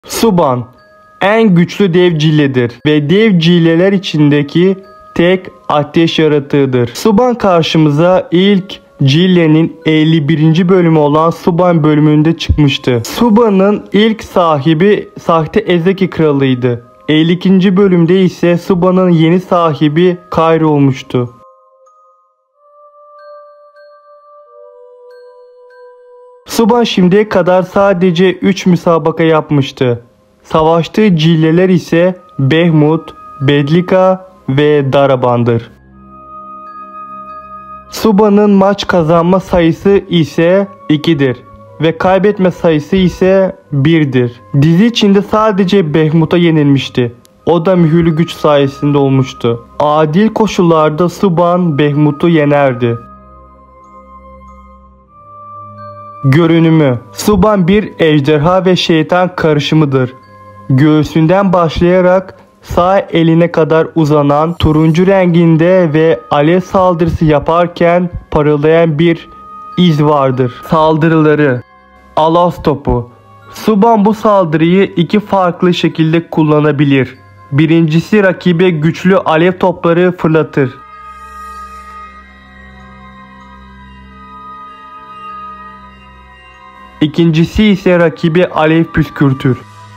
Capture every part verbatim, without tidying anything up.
Suban en güçlü dev cilledir ve dev cilleler içindeki tek ateş yaratığıdır. Suban karşımıza ilk Cille'nin elli birinci bölümü olan Suban bölümünde çıkmıştı. Suban'ın ilk sahibi sahte Ezeki kralıydı. elli ikinci bölümde ise Suban'ın yeni sahibi Kairi olmuştu. Suban şimdiye kadar sadece üç müsabaka yapmıştı. Savaştığı cilleler ise Behmut, Bedlika ve Daraban'dır. Suban'ın maç kazanma sayısı ise ikidir ve kaybetme sayısı ise birdir. Dizi içinde sadece Behmut'a yenilmişti. O da mühürlü güç sayesinde olmuştu. Adil koşullarda Suban Behmut'u yenerdi. Görünümü: Suban bir ejderha ve şeytan karışımıdır. Göğsünden başlayarak sağ eline kadar uzanan turuncu renginde ve alev saldırısı yaparken parıldayan bir iz vardır. Saldırıları: Alas topu. Suban bu saldırıyı iki farklı şekilde kullanabilir. Birincisi, rakibe güçlü alev topları fırlatır. İkincisi ise rakibe alev püskürtür.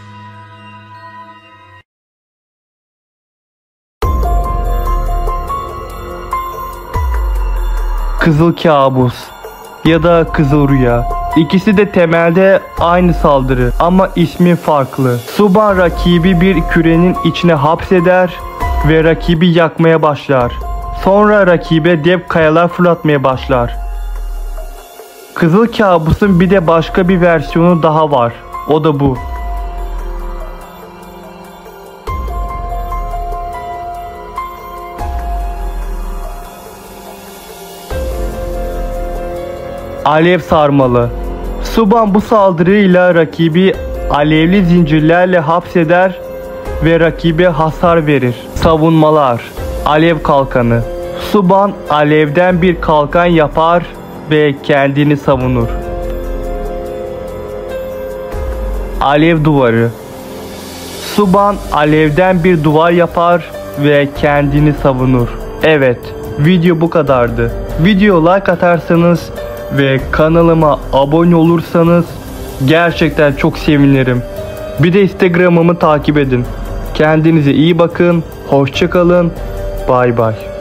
Kızıl kabus ya da kızıl rüya. İkisi de temelde aynı saldırı ama ismi farklı. Suban rakibi bir kürenin içine hapseder ve rakibi yakmaya başlar. Sonra rakibe dev kayalar fırlatmaya başlar. Kızıl kabusun bir de başka bir versiyonu daha var. O da bu. Alev sarmalı. Suban bu saldırıyla rakibi alevli zincirlerle hapseder ve rakibe hasar verir. Savunmalar. Alev kalkanı. Suban alevden bir kalkan yapar ve kendini savunur. Alev duvarı. Suban alevden bir duvar yapar ve kendini savunur. Evet, video bu kadardı. Video like atarsanız ve kanalıma abone olursanız gerçekten çok sevinirim. Bir de Instagram'ımı takip edin. Kendinize iyi bakın. Hoşça kalın. Bay bay.